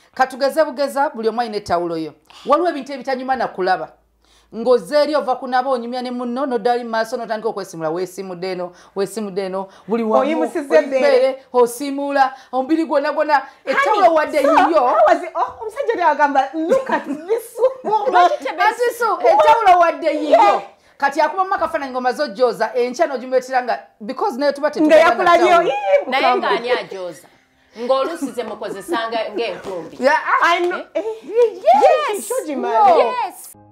katugeze bugeza buli omu alina ettawulo yo waliwo ebintu ebitanyuma na kulaba ng'ozeeri ova kunaba onyumya ne munno n'oddali mu maaso n'otandika okwesimula weesimudde eno buli wamu oyibeere osiimula omubiri gwonna gwonna ettawulo wadde yiyo omusajja oli agamba look at this asisu ettawulo wadde yiyo kati akubamu akafaananyi ng'omaze ojjooza enkya n'ogimuleetera nga because naye tuba tetunaye naye ng'ani ajooza ng'oluusi ze mukozesanga ng'enkumbi yes